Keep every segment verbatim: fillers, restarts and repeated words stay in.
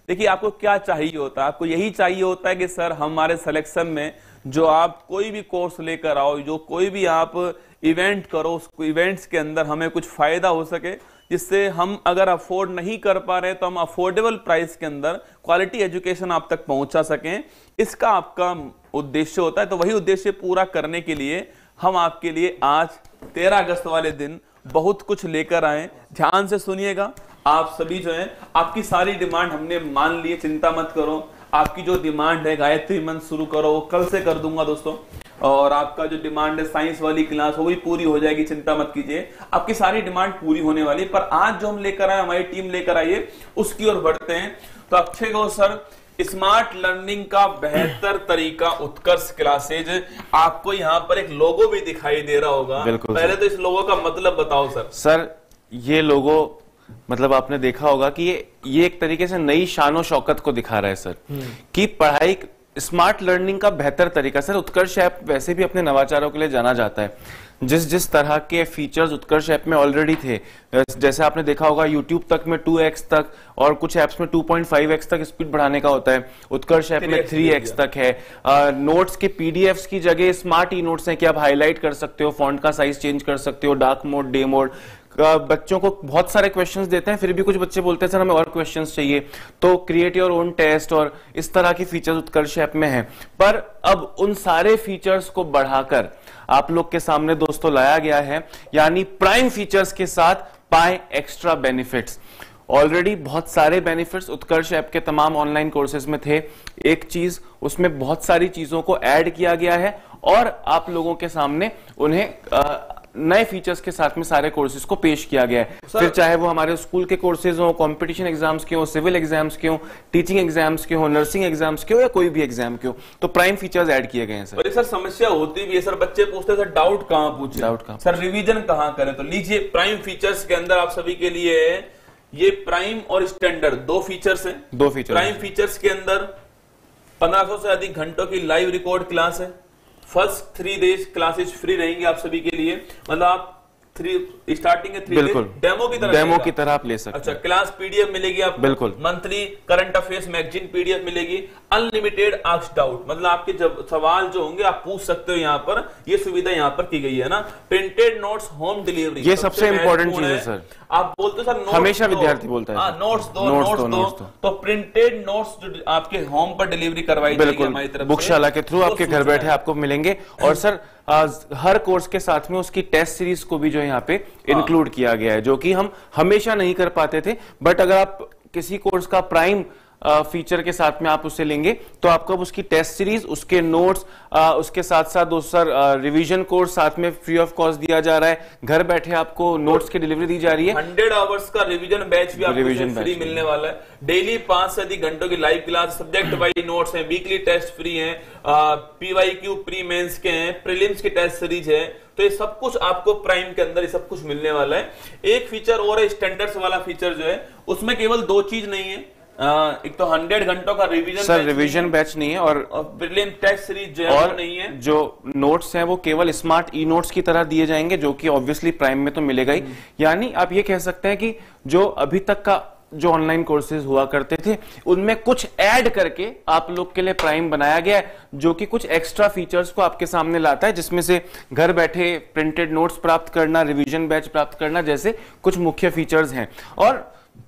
देखिए आपको क्या चाहिए होता है, आपको यही चाहिए होता है कि सर हमारे सिलेक्शन में जो आप कोई भी कोर्स लेकर आओ, जो कोई भी आप इवेंट करो, उस इवेंट्स के अंदर हमें कुछ फायदा हो सके, जिससे हम अगर अफोर्ड नहीं कर पा रहे तो हम अफोर्डेबल प्राइस के अंदर क्वालिटी एजुकेशन आप तक पहुंचा सकें। इसका आपका उद्देश्य होता है। तो वही उद्देश्य पूरा करने के लिए हम आपके लिए आज तेरह अगस्त वाले दिन बहुत कुछ लेकर आए। ध्यान से सुनिएगा। आप सभी जो है, आपकी सारी डिमांड हमने मान ली है, चिंता मत करो। आपकी जो डिमांड है गायत्री मंत्र शुरू करो, वो कल से कर दूंगा दोस्तों। और आपका जो डिमांड है साइंस वाली क्लास, वो भी पूरी हो जाएगी, चिंता मत कीजिए। आपकी सारी डिमांड पूरी होने वाली है। पर आज जो हम लेकर आए, हमारी टीम लेकर आई है, उसकी ओर बढ़ते हैं। तो अक्षय गौ सर, स्मार्ट लर्निंग का बेहतर तरीका उत्कर्ष क्लासेज, आपको यहाँ पर एक लोगो भी दिखाई दे रहा होगा। पहले तो इस लोगो का मतलब बताओ सर। सर ये लोगो मतलब आपने देखा होगा कि ये ये एक तरीके से नई शानो शौकत को दिखा रहा है सर, कि पढ़ाई स्मार्ट लर्निंग का बेहतर तरीका। सर उत्कर्ष ऐप वैसे भी अपने नवाचारों के लिए जाना जाता है। जिस जिस तरह के फीचर्स उत्कर्ष ऐप में ऑलरेडी थे, जैसे आपने देखा होगा यूट्यूब तक में टू एक्स तक और कुछ ऐप्स में टू पॉइंट फाइव एक्स तक स्पीड बढ़ाने का होता है, उत्कर्ष ऐप में थ्री एक्स तक है। आ, नोट्स के पीडीएफ्स की जगह स्मार्ट ई नोट्स हैं कि आप हाईलाइट कर सकते हो, फॉन्ट का साइज चेंज कर सकते हो, डार्क मोड, डे मोड। बच्चों को बहुत सारे क्वेश्चंस देते हैं, फिर भी कुछ बच्चे बोलते हैं सर हमें और क्वेश्चंस चाहिए, तो क्रिएट योर ओन टेस्ट और इस तरह की फीचर्स उत्कर्ष ऐप में हैं। पर अब उन सारे फीचर्स को बढ़ाकर आप लोग के सामने दोस्तों लाया गया है, यानी प्राइम फीचर्स के साथ पाए एक्स्ट्रा बेनिफिट्स। ऑलरेडी बहुत सारे बेनिफिट्स उत्कर्ष ऐप के तमाम ऑनलाइन कोर्सेज में थे। एक चीज, उसमें बहुत सारी चीजों को ऐड किया गया है और आप लोगों के सामने उन्हें आ, नए फीचर्स के साथ में सारे कोर्सेज को पेश किया गया है। फिर चाहे वो हमारे स्कूल के कोर्सेज हो, कंपटीशन एग्जाम्स के हो, सिविल एग्जाम्स के हो, टीचिंग एग्जाम्स के हो, नर्सिंग एग्जाम्स के हो, या कोई भी एग्जाम के हो, तो प्राइम फीचर्स ऐड किए गए हैं सर। सर समस्या होती भी है सर, बच्चे पूछते हैं सर डाउट कहां पूछे, डाउट कहां सर रिवीजन कहां करें। तो लीजिए प्राइम फीचर्स के अंदर आप सभी के लिए ये प्राइम और स्टैंडर्ड दो फीचर्स हैं। दो फीचर प्राइम फीचर्स के अंदर पंद्रह सौ से अधिक घंटों की लाइव रिकॉर्ड क्लास है। First three days classes free रहेंगे आप सभी के लिए, मतलब आप थ्री स्टार्टिंग है थ्री बिल्कुल डेमो की तरह डेमो की तरह आप ले सकते हैं। अच्छा, क्लास पीडीएफ मिलेगी आपको, बिल्कुल monthly current affairs magazine PDF मिलेगी, अनलिमिटेड आस्क डाउट, मतलब आपके जब सवाल जो होंगे आप पूछ सकते हो। यहाँ पर ये सुविधा यहाँ पर की गई है ना। प्रिंटेड नोट्स होम डिलीवरी, ये सबसे इंपॉर्टेंट चीज है सर। आप बोलते सर नोट्स, हमेशा विद्यार्थी बोलता है नोट्स दो, नोट्स दो, तो प्रिंटेड नोट्स जो आपके होम पर डिलीवरी करवाई जाएगी हमारी तरफ से, बुकशाला के थ्रू आपके घर बैठे आपको मिलेंगे। और सर हर कोर्स के साथ में उसकी टेस्ट सीरीज को भी जो यहाँ पे इंक्लूड किया गया है, जो कि हम हमेशा नहीं कर पाते थे। बट अगर आप किसी कोर्स का प्राइम फीचर के साथ में आप उसे लेंगे तो आपको उसकी टेस्ट सीरीज, उसके नोट्स, उसके साथ साथ दोस्तों रिवीजन कोर्स साथ में फ्री ऑफ कॉस्ट दिया जा रहा है। घर बैठे आपको नोट्स की डिलीवरी दी जा रही है। हंड्रेड आवर्स का रिवीजन बैच भी आपको फ्री मिलने वाला है। डेली पांच से अधिक घंटों की live class, subject wise notes हैं, वीकली टेस्ट फ्री है, पीवाईक्यू प्री मेंस के हैं, प्रीलिम्स की टेस्ट सीरीज है। तो ये सब कुछ आपको प्राइम के अंदर ये सब कुछ मिलने वाला है। एक फीचर और है, स्टैंडर्ड्स वाला फीचर जो है, उसमें केवल दो चीज नहीं है। आ, एक तो हंड्रेड घंटों का रिवीजन सर रिवीजन बैच नहीं है, और प्रीलिम टेस्ट सीरीज जो है वो नहीं है। जो नोट्स हैं वो केवल स्मार्ट ई नोट्स की तरह दिए जाएंगे, जो कि ऑब्वियसली प्राइम में तो मिलेगा ही। यानी आप ये कह सकते हैं कि जो अभी तक का जो ऑनलाइन कोर्सेज हुआ करते थे उनमें कुछ ऐड करके आप लोग के लिए प्राइम बनाया गया है, जो कि कुछ एक्स्ट्रा फीचर्स को आपके सामने लाता है, जिसमें से घर बैठे प्रिंटेड नोट्स प्राप्त करना, रिवीजन बैच प्राप्त करना जैसे कुछ मुख्य फीचर्स हैं। और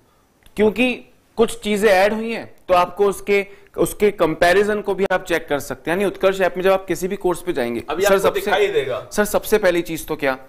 क्योंकि कुछ चीजें ऐड हुई हैं तो आपको उसके उसके कंपैरिजन को भी आप चेक कर सकते हैं। यानी उत्कर्ष ऐप में जब आप किसी भी कोर्स पे जाएंगे, अभी सर सबसे दिखाई देगा। सर सबसे पहली चीज तो क्या,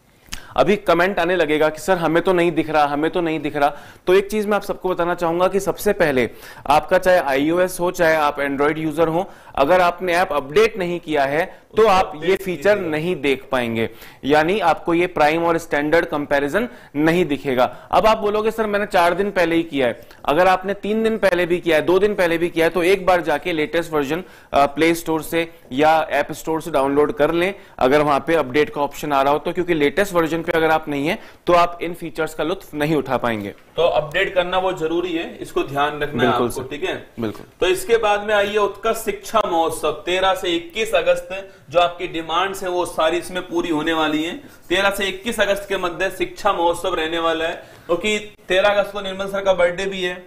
अभी कमेंट आने लगेगा कि सर हमें तो नहीं दिख रहा, हमें तो नहीं दिख रहा। तो एक चीज मैं आप सबको बताना चाहूंगा कि सबसे पहले आपका चाहे आईओएस हो चाहे आप एंड्रॉइड यूजर हो, अगर आपने ऐप अपडेट नहीं किया है तो आप ये फीचर नहीं देख पाएंगे। यानी आपको ये प्राइम और स्टैंडर्ड कंपैरिजन नहीं दिखेगा। अब आप बोलोगे सर मैंने चार दिन पहले ही किया है। अगर आपने तीन दिन पहले भी किया है, दो दिन पहले भी किया है, तो एक बार जाके लेटेस्ट वर्जन प्ले स्टोर से या ऐप स्टोर से डाउनलोड कर लें, अगर वहां पे अपडेट का ऑप्शन आ रहा हो तो, क्योंकि लेटेस्ट वर्जन पे अगर आप नहीं है तो आप इन फीचर्स का लुत्फ नहीं उठा पाएंगे। तो अपडेट करना वो जरूरी है, इसको ध्यान रखना है आपको, ठीक है? बिल्कुल। तो इसके बाद में आइए उत्कर्ष शिक्षा महोत्सव तेरह से इक्कीस अगस्त, जो आपकी डिमांड्स है वो सारी इसमें पूरी होने वाली हैं। तेरह से इक्कीस अगस्त के मध्य शिक्षा महोत्सव रहने वाला है, क्योंकि तेरह अगस्त को निर्मल सर का बर्थडे भी है।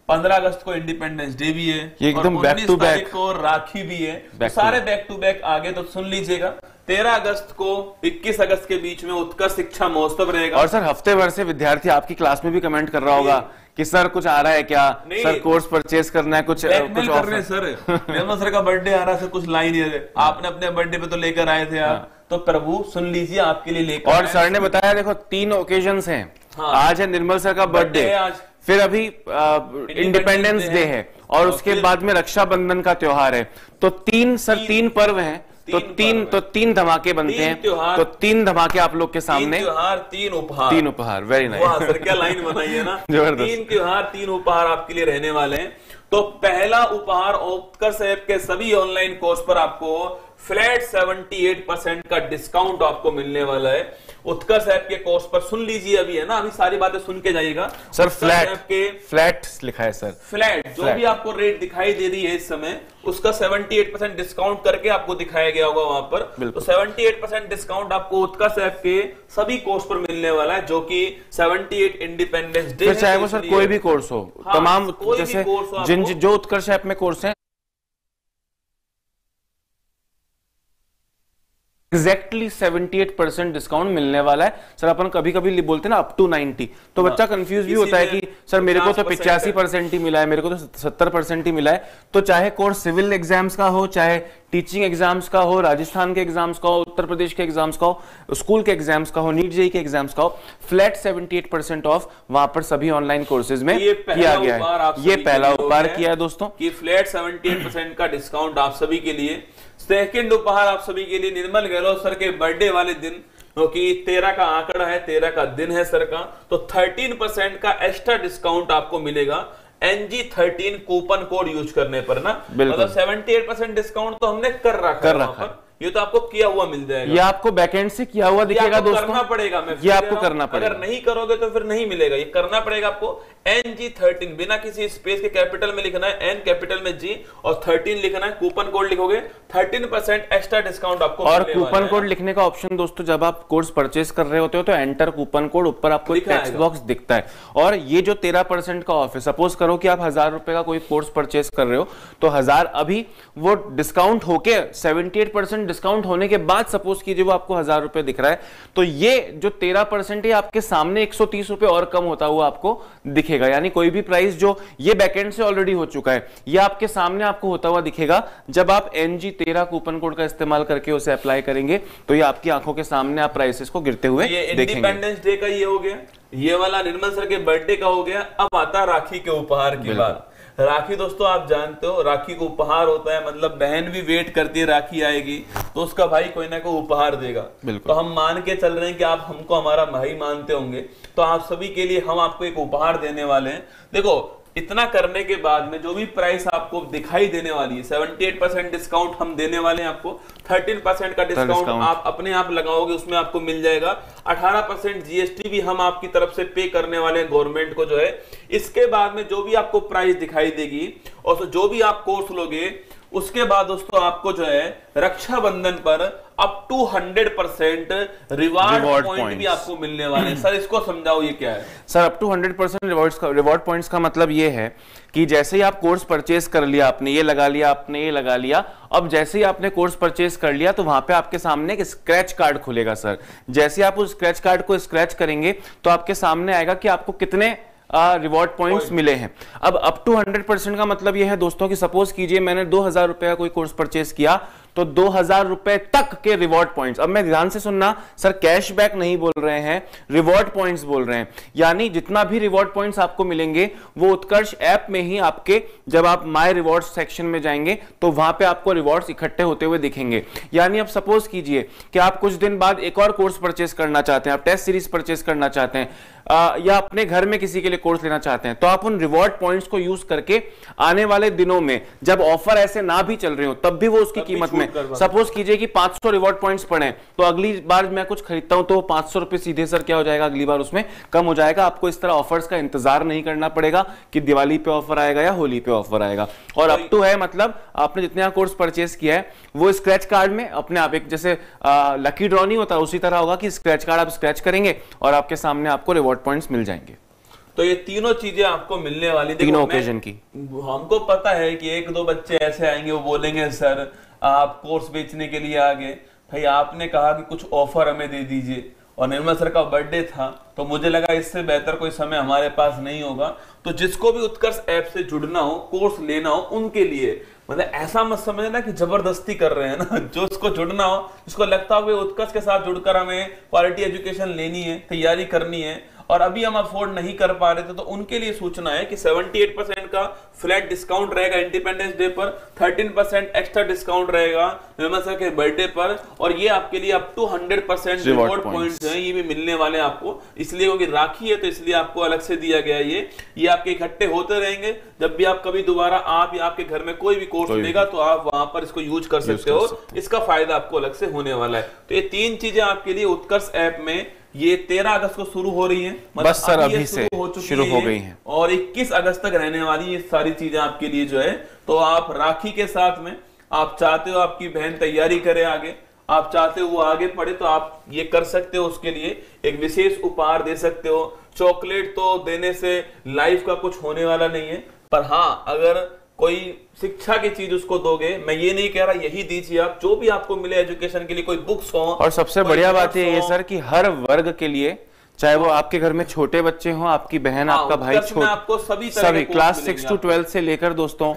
पंद्रह अगस्त को इंडिपेंडेंस डे भी है, ये एकदम बैक टू बैक को राखी भी है, तो सारे बैक टू बैक आगे तो सुन लीजिएगा। तेरह अगस्त को इक्कीस अगस्त के बीच में उत्कर्ष शिक्षा महोत्सव रहेगा। और सर हफ्ते भर से विद्यार्थी आपकी क्लास में भी कमेंट कर रहा होगा कि सर कुछ आ रहा है क्या, सर कोर्स परचेज करना है, कुछ कुछ कर रहे हैं सर। निर्मल सर का बर्थडे आ रहा है, सर कुछ लाइन है, आपने अपने बर्थडे पे तो लेकर आए थे आप, तो प्रभु सुन लीजिए आपके लिए लेकर। और सर ने बताया देखो तीन ओकेजन्स हैं, आज है निर्मल सर का बर्थडे, फिर अभी इंडिपेंडेंस डे है और उसके बाद में रक्षाबंधन का त्योहार है, तो तीन सर तीन पर्व हैं, तो तीन तो तीन धमाके बनते हैं, तो तीन धमाके आप लोग के सामने, तीन त्योहार तीन उपहार, तीन उपहार, वेरी नाइस। वाह सर क्या लाइन बनाई है ना, तीन त्योहार तीन उपहार आपके लिए रहने वाले हैं। तो पहला उपहार उत्कर्ष ऐप के सभी ऑनलाइन कोर्स पर आपको फ्लैट अठहत्तर परसेंट का डिस्काउंट आपको मिलने वाला है। उत्कर्ष ऐप के कोर्स पर सुन लीजिए, अभी है ना, अभी सारी बातें सुन के जाइएगा सर। फ्लैट के फ्लैट लिखा है सर, फ्लैट जो भी आपको रेट दिखाई दे रही है इस समय, उसका अठहत्तर परसेंट डिस्काउंट करके आपको दिखाया गया होगा वहां पर, तो अठहत्तर परसेंट डिस्काउंट आपको उत्कर्ष ऐप के सभी कोर्स पर मिलने वाला है, जो कि अठहत्तर इंडिपेंडेंस डे, चाहे वो सर कोई भी कोर्स हो, तमाम जैसे जिन जो उत्कर्ष ऐप में कोर्स है एग्जैक्टली अठहत्तर परसेंट डिस्काउंट मिलने वाला है सर। अपन कभी कभी बोलते हैं ना अप टू नब्बे, तो बच्चा कंफ्यूज भी होता है कि सर मेरे को तो पिचासी परसेंट ही मिला है, मेरे को तो सत्तर परसेंट ही मिला है। तो चाहे कोर्स सिविल एग्जाम्स का हो, चाहे टीचिंग एग्जाम्स का हो, राजस्थान के एग्जाम्स का हो, उत्तर प्रदेश के एग्जाम्स का हो, स्कूल के एग्जाम्स का हो, नीट जेईई के एग्जाम्स का हो, फ्लैट अठहत्तर परसेंट ऑफ वहां पर सभी ऑनलाइन कोर्सेज में किया गया है। ये पहला उपहार किया है दोस्तों कि फ्लैट अठहत्तर परसेंट का डिस्काउंट आप सभी के लिए। सेकंड उपहार आप सभी के लिए निर्मल गहलोत सर के बर्थडे वाले दिन, क्योंकि तेरह का आंकड़ा है, तेरह का दिन है सर का, तो तेरह परसेंट का एक्स्ट्रा डिस्काउंट आपको मिलेगा N G thirteen coupon code use करने पर ना, मतलब सेवेंटी एट परसेंट डिस्काउंट तो हमने कर रखा कर रखा है, ये तो आपको किया हुआ मिल जाएगा, ये आपको बैकएंड से किया हुआ दिखेगा दोस्तों, करना पड़ेगा, मैं ये आपको करना पड़ेगा, अगर नहीं करोगे तो फिर नहीं मिलेगा, ये करना पड़ेगा आपको। एन जी थर्टीन बिना किसी स्पेस के कैपिटल में लिखना है, एन कैपिटल में जी और थर्टीन लिखना है, कूपन कोड लिखोगे थर्टीन परसेंट एक्स्ट्रा डिस्काउंट आपको। और कूपन कोड लिखने का ऑप्शन दोस्तों जब आप कोर्स परचेस कर रहे होते हो तो एंटर कूपन कोड ऊपर आपको एक टेक्स्ट बॉक्स दिखता है, और ये जो तेरह परसेंट का ऑफ है, सपोज करो कि आप हजार रुपए का कोई कोर्स परचेस कर रहे हो, तो हजार अभी वो डिस्काउंट होके सेवेंटी एट परसेंट डिस्काउंट होने के बाद सपोज कीजिए वो आपको हजार रुपए दिख रहा है, तो ये जो तेरह परसेंट है आपके सामने एक सौ तीस रुपए और कम होता हुआ आपको दिखेगा, यानी कोई भी प्राइस जो ये बैकएंड से ऑलरेडी हो चुका है ये आपके सामने आपको होता हुआ दिखेगा। जब आप एन जी तेरह कूपन कोड का इस्तेमाल करके उसे अप्लाई करेंगे तो ये आपकी आंखों के सामने आप प्राइसेस को गिरते हुए ये इंडिपेंडेंस डे का ये हो गया, ये वाला निर्मल सर के बर्थडे का हो गया। अब आता राखी के उपहार की बात। राखी दोस्तों आप जानते हो राखी को उपहार होता है, मतलब बहन भी वेट करती है राखी आएगी तो उसका भाई कोई ना कोई उपहार देगा, तो हम मान के चल रहे हैं कि आप हमको हमारा भाई मानते होंगे, तो आप सभी के लिए हम आपको एक उपहार देने वाले हैं। देखो इतना करने के बाद में जो भी प्राइस आपको दिखाई देने वाली है, अठहत्तर परसेंट डिस्काउंट हम देने वाले हैं आपको, तेरह परसेंट का डिस्काउंट आप अपने आप लगाओगे उसमें आपको मिल जाएगा, अठारह परसेंट जीएसटी भी हम आपकी तरफ से पे करने वाले हैं गवर्नमेंट को जो है। इसके बाद में जो भी आपको प्राइस दिखाई देगी और जो भी आप कोर्स लोगे उसके बाद दोस्तों आपको जो है रक्षाबंधन पर up to hundred percent reward point भी आपको मिलने वाले हैं। सर इसको समझाओ ये क्या है। Sir up to hundred percent rewards का रिवॉर्ड पॉइंट्स का मतलब ये है कि जैसे ही आप कोर्स परचेस कर लिया, आपने ये लगा लिया, आपने ये लगा लिया, अब जैसे ही आपने कोर्स परचेस कर लिया तो वहां पे आपके सामने एक स्क्रैच कार्ड खुलेगा। सर जैसे आप उस स्क्रैच कार्ड को स्क्रैच करेंगे तो आपके सामने आएगा कि आपको कितने रिवॉर्ड पॉइंट्स मिले हैं। अब अप टू हंड्रेड परसेंट का मतलब यह है दोस्तों कि सपोज कीजिए मैंने दो हजार रुपए का कोई कोर्स परचेस किया तो दो हजार रुपए तक के रिवॉर्ड पॉइंट्स, अब मैं ध्यान से सुनना सर, कैशबैक नहीं बोल रहे हैं, रिवॉर्ड पॉइंट्स बोल रहे हैं, यानी जितना भी रिवॉर्ड पॉइंट्स आपको मिलेंगे वो उत्कर्ष ऐप में ही आपके, जब आप माय रिवॉर्ड्स सेक्शन में जाएंगे तो वहां पे आपको रिवॉर्ड्स इकट्ठे होते हुए दिखेंगे। यानी अब सपोज कीजिए कि आप कुछ दिन बाद एक और कोर्स परचेस करना चाहते हैं, आप टेस्ट सीरीज परचेस करना चाहते हैं, आ, या अपने घर में किसी के लिए कोर्स लेना चाहते हैं, तो आप उन रिवॉर्ड पॉइंट्स को यूज करके आने वाले दिनों में जब ऑफर ऐसे ना भी चल रहे हो तब भी वो उसकी कीमत में, सपोज कीजिए कि पांच सौ रिवॉर्ड पॉइंट्स पड़े तो अगली बार मैं कुछ खरीदता हूं तो पांच सौ रुपए सीधे सर क्या हो जाएगा, अगली बार उसमें कम हो जाएगा। आपको इस तरह ऑफर्स का इंतजार नहीं करना पड़ेगा कि दिवाली पे ऑफर आएगा या होली पे ऑफर आएगा। और अप टू है मतलब आपने जितना कोर्स परचेस किया है वो स्क्रैच कार्ड में अपने आप, एक जैसे लकी ड्रॉ नहीं होता उसी तरह होगा कि स्क्रैच कार्ड आप स्क्रैच करेंगे और आपके सामने आपको रिवॉर्ड पॉइंट्स मिल जाएंगे। तो ये तीनों चीजें आपको मिलने वाली, तीनों ओकेजन की। हमको पता है कि एक दो बच्चे ऐसे आएंगे वो बोलेंगे सर आप कोर्स बेचने के लिए आ गए, भाई आपने कहा कि कुछ ऑफर हमें दे दीजिए, और निर्मल सर का बर्थडे था तो मुझे लगा इससे बेहतर कोई समय हमारे पास नहीं होगा। तो जिसको भी उत्कर्ष ऐप से जुड़ना हो, कोर्स लेना हो, उनके लिए मतलब ऐसा मत समझना कि जबरदस्ती कर रहे हैं ना, जो उसको जुड़ना हो, जिसको लगता हो कि उत्कर्ष के साथ जुड़कर हमें क्वालिटी एजुकेशन लेनी है, तैयारी करनी है और अभी हम अफोर्ड नहीं कर पा रहे थे, तो उनके लिए सूचना है कि अठहत्तर परसेंट का फ्लैट डिस्काउंट रहेगा इंडिपेंडेंस डे पर, तेरह परसेंट एक्स्ट्रा डिस्काउंट रहेगा निर्मल सर के बर्थडे पर, और ये आपके लिए अप टू सौ परसेंट रिवॉर्ड पॉइंट्स हैं, ये भी मिलने वाले हैं आपको। इसलिए क्योंकि राखी है तो इसलिए आपको अलग से दिया गया ये ये आपके इकट्ठे होते रहेंगे। जब भी आप कभी दोबारा आप या आपके घर में कोई भी कोर्स लेगा तो आप वहां पर इसको यूज कर सकते हो, इसका फायदा आपको अलग से होने वाला है। तो ये तीन चीजें आपके लिए उत्कर्ष ऐप में ये तेरह अगस्त को शुरू हो रही हैं, मतलब बस सर अभी से हो शुरू हो गई हैं और इक्कीस अगस्त तक रहने वाली ये सारी चीजें आपके लिए जो है। तो आप राखी के साथ में आप चाहते हो आपकी बहन तैयारी करे आगे, आप चाहते हो वो आगे पढ़े, तो आप ये कर सकते हो, उसके लिए एक विशेष उपहार दे सकते हो। चॉकलेट तो देने से लाइफ का कुछ होने वाला नहीं है, पर हाँ अगर कोई शिक्षा की चीज उसको दोगे, मैं ये नहीं कह रहा यही दीजिए आप, जो भी आपको मिले एजुकेशन के लिए, कोई बुक्स हो। और सबसे बढ़िया बात ये है सर कि हर वर्ग के लिए, चाहे वो आपके घर में छोटे बच्चे हों, आपकी बहन, आपका भाई, छोटे, आपको सभी सभी क्लास सिक्स टू ट्वेल्थ से लेकर दोस्तों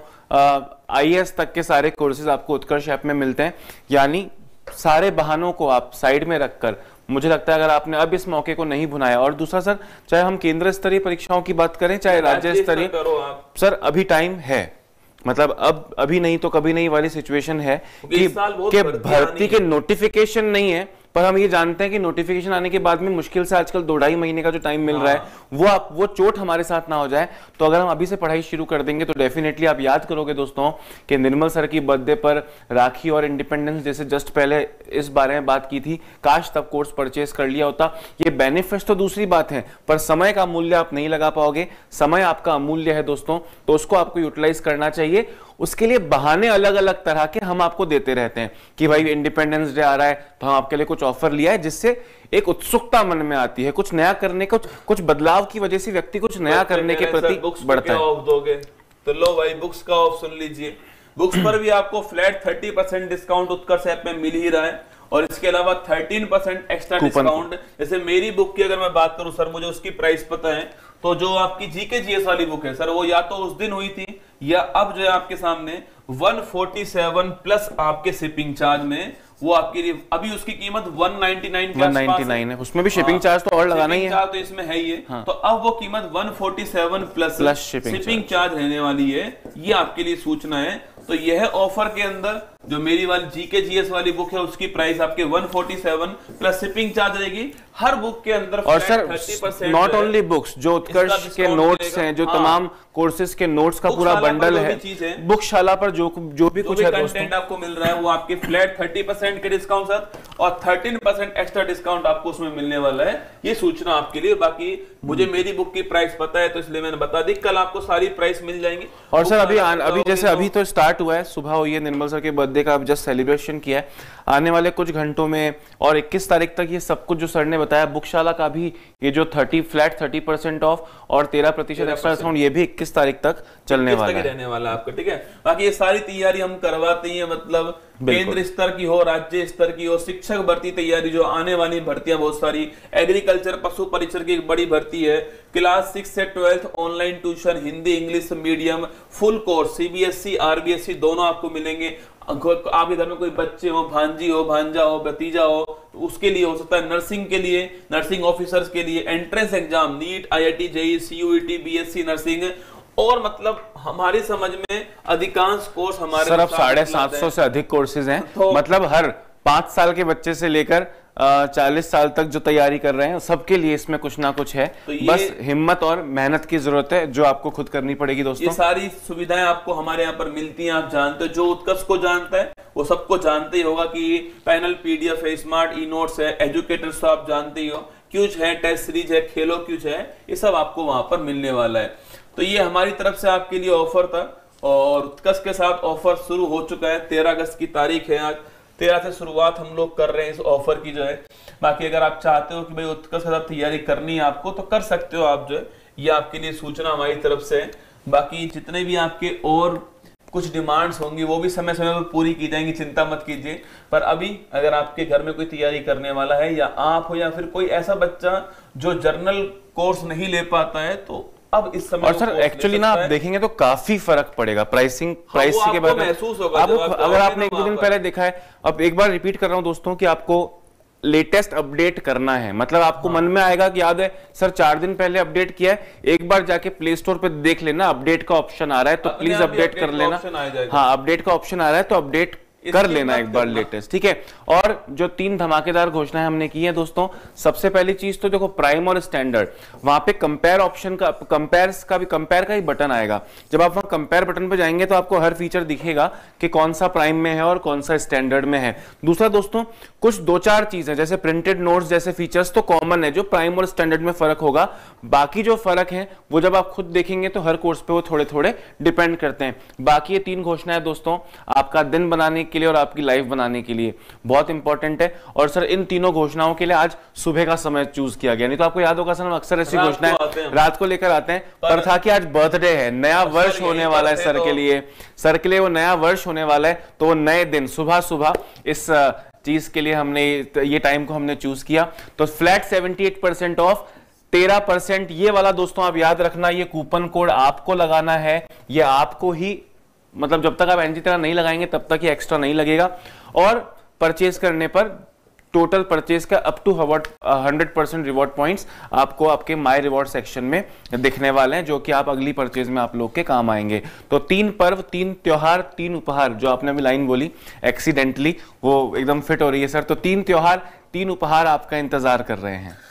आई ए एस तक के सारे कोर्सेज आपको उत्कर्ष ऐप में मिलते हैं। यानी सारे बहानों को आप साइड में रखकर, मुझे लगता है अगर आपने अब इस मौके को नहीं भुनाया, और दूसरा सर चाहे हम केंद्र स्तरीय परीक्षाओं की बात करें चाहे राज्य स्तरीय, सर अभी टाइम है, मतलब अब अभी नहीं तो कभी नहीं वाली सिचुएशन है कि, कि भर्ती के नोटिफिकेशन नहीं है, पर हम ये जानते हैं कि नोटिफिकेशन आने के बाद में मुश्किल से आजकल दो ढाई महीने का जो टाइम मिल रहा है, वो आप वो चोट हमारे साथ ना हो जाए। तो अगर हम अभी से पढ़ाई शुरू कर देंगे तो डेफिनेटली आप याद करोगे दोस्तों कि निर्मल सर की बर्थडे पर राखी और इंडिपेंडेंस जैसे जस्ट पहले इस बारे में बात की थी, काश तब कोर्स परचेज कर लिया होता। ये बेनिफिट्स तो दूसरी बात है, पर समय का मूल्य आप नहीं लगा पाओगे। समय आपका अमूल्य है दोस्तों, तो उसको आपको यूटिलाइज करना चाहिए। उसके लिए बहाने अलग अलग तरह के हम आपको देते रहते हैं कि भाई इंडिपेंडेंस डे आ रहा है तो हम आपके लिए कुछ ऑफर लिया है, जिससे एक उत्सुकता मन में आती है, कुछ नया करने का, कुछ कुछ बदलाव की वजह से व्यक्ति कुछ नया करने के प्रति बढ़ता है। ऑफ दोगे तो लो भाई बुक्स का ऑफ सुन लीजिए, बुक्स पर भी आपको फ्लैट तीस परसेंट डिस्काउंट उत्कर्ष ऐप में मिल ही रहा है, और इसके अलावा तेरह परसेंट एक्स्ट्रा डिस्काउंट। जैसे मेरी बुक की अगर मैं बात करूं सर, मुझे उसकी प्राइस पता है, तो जो आपकी जीके जीएस वाली बुक है सर, वो या तो उस दिन हुई थी या अब जो है आपके सामने एक सौ सैंतालीस प्लस आपके शिपिंग चार्ज में, वो आपके लिए अभी उसकी कीमत एक सौ निन्यानवे के आसपास है, है। उसमें भी शिपिंग चार्ज तो और लगाना ही है, तो इसमें है ये हाँ। तो अब वो कीमत एक सौ सैंतालीस प्लस, प्लस शिपिंग चार्ज रहने वाली है, ये आपके लिए सूचना है। तो यह ऑफर के अंदर जो मेरी वाली जीके जीएस वाली बुक है उसकी प्राइस आपके एक सौ सैंतालीस प्लस शिपिंग चार्ज रहेगी हर बुक के अंदर। और सर नॉट ओनली बुक्स, जो उत्कर्ष के नोट्स हैं, जो हाँ। तमाम कोर्सेज के नोट्स का पूरा बंडल है, है बुकशाला पर जो जो भी कुछ है कंटेंट आपको मिल रहा है वो आपके फ्लैट तीस परसेंट के डिस्काउंट साथ और तेरह परसेंट एक्स्ट्रा डिस्काउंट आपको उसमें मिलने वाला है। ये सूचना आपके लिए, बाकी मुझे मेरी बुक की प्राइस पता है तो इसलिए मैंने बता दी, कल आपको सारी प्राइस मिल जाएंगी। और सर अभी अभी जैसे अभी तो स्टार्ट हुआ है, सुबह हुई है, निर्मल सर के बर्थडे का जस्ट सेलिब्रेशन किया है, आने वाले कुछ घंटों में और इक्कीस तारीख तक ये सब कुछ जो सर ने बताया, बुकशाला का भी ये जो तीस फ्लैट तीस परसेंट ऑफ और तेरह प्रतिशत एक्स्ट्रा डिस्काउंट, ये भी इक्कीस तारीख तक चलने वाला है, रहने वाला आपको, ठीक है। बाकी ये सारी तैयारी हम करवाते हैं, मतलब केंद्र स्तर की हो, राज्य स्तर की हो, शिक्षक भर्ती तैयारी जो आने वाली भर्तियां बहुत सारी, एग्रीकल्चर पशु परिचर की एक बड़ी भर्ती है, क्लास सिक्स से twelfth online tuition, Hindi English medium full course, CBSE RBSE दोनों आपको मिलेंगे। आपके घर में कोई बच्चे हो, भांजी हो, भांजा हो, भतीजा हो, तो उसके लिए हो सकता है, नर्सिंग के लिए, नर्सिंग ऑफिसर्स के लिए entrance exam, NEET, IIT, JEE, CUET, BSc nursing, और मतलब हमारी समझ में अधिकांश कोर्स हमारे सर अब साढ़े सात सौ से अधिक कोर्सेज हैं, तो मतलब हर पांच साल के बच्चे से लेकर चालीस साल तक जो तैयारी कर रहे हैं सबके लिए इसमें कुछ ना कुछ है। तो बस हिम्मत और मेहनत की जरूरत है जो आपको खुद करनी पड़ेगी दोस्तों। ये सारी सुविधाएं आपको हमारे यहाँ पर मिलती हैं, आप जानते हो, जो उत्कर्ष को जानता है वो सबको जानते ही होगा कि पैनल पीडीएफ है, स्मार्ट ई नोट्स है, एजुकेटर्स तो आप जानते ही हो, क्यूज है, टेस्ट सीरीज है, खेलो क्यूज है, ये सब आपको वहां पर मिलने वाला है। तो ये हमारी तरफ से आपके लिए ऑफर था, और उत्कर्ष के साथ ऑफर शुरू हो चुका है, तेरह अगस्त की तारीख है, आज तेरह से शुरुआत हम लोग कर रहे हैं इस ऑफर की जो है। बाकी अगर आप चाहते हो कि भाई उत्कर्ष के साथ तैयारी करनी है आपको, तो कर सकते हो आप जो है, ये आपके लिए सूचना हमारी तरफ से है। बाकी जितने भी आपके और कुछ डिमांड्स होंगी वो भी समय समय पर पूरी की जाएंगी, चिंता मत कीजिए। पर अभी अगर आपके घर में कोई तैयारी करने वाला है, या आप हो या फिर कोई ऐसा बच्चा जो जर्नल कोर्स नहीं ले पाता है, तो अब इस समय और सर एक्चुअली ना आप देखेंगे तो काफी फर्क पड़ेगा प्राइसिंग प्राइस के बारे में महसूस होगा। आपको अगर आपने एक दो दिन पहले देखा है, अब एक बार रिपीट कर रहा हूं दोस्तों कि आपको लेटेस्ट अपडेट करना है, मतलब आपको हाँ। मन में आएगा कि याद है सर चार दिन पहले अपडेट किया है, एक बार जाके प्ले स्टोर पे देख लेना अपडेट का ऑप्शन आ रहा है तो प्लीज अपडेट कर लेना। हाँ, अपडेट का ऑप्शन आ रहा है तो अपडेट कर लेना एक बार लेटेस्ट, ठीक है। और जो तीन धमाकेदार घोषणाएं हमने की है दोस्तों, सबसे पहली चीज तो देखो प्राइम और स्टैंडर्ड, वहां पे कंपेयर ऑप्शन का कंपेयर का भी कंपेयर का ही बटन आएगा। जब आप वहां कंपेयर बटन पे जाएंगे तो आपको हर फीचर दिखेगा कि कौन सा प्राइम में है और कौन सा स्टैंडर्ड में है। दूसरा दोस्तों, कुछ दो चार चीजें जैसे प्रिंटेड नोट्स जैसे फीचर्स तो कॉमन है, जो प्राइम और स्टैंडर्ड में फर्क होगा। बाकी जो फर्क है वो जब आप खुद देखेंगे तो हर कोर्स पे वो थोड़े थोड़े डिपेंड करते हैं। बाकी ये तीन घोषणाएं दोस्तों आपका दिन बनाने के लिए और आपकी लाइफ बनाने के लिए बहुत इंपॉर्टेंट है। और सर इन तीनों घोषणाओं के लिए आज सुबह का समय चूज किया गया, नहीं तो आपको याद होगा सर हम अक्सर ऐसी घोषणाएं रात को लेकर आते हैं, पर था कि आज बर्थडे है, नया वर्ष होने वाला है सर के लिए, सर के लिए वो नया वर्ष होने वाला है, तो वो नए दिन सुबह सुबह इस चीज के लिए हमने ये टाइम को हमने चूज किया। तो flat seventy eight percent off, तेरह परसेंट ये वाला दोस्तों आप याद रखना, ये कूपन कोड आपको लगाना है, ये आपको ही, मतलब जब तक आप एनजी तरह नहीं लगाएंगे तब तक ये एक्स्ट्रा नहीं लगेगा। और परचेज करने पर टोटल परचेज का up to hundred percent reward points आपको आपके माय रिवॉर्ड सेक्शन में दिखने वाले हैं, जो कि आप अगली परचेज में आप लोग के काम आएंगे। तो तीन पर्व, तीन त्योहार, तीन उपहार, जो आपने अभी लाइन बोली एक्सीडेंटली वो एकदम फिट हो रही है सर। तो तीन त्योहार, तीन उपहार आपका इंतजार कर रहे हैं।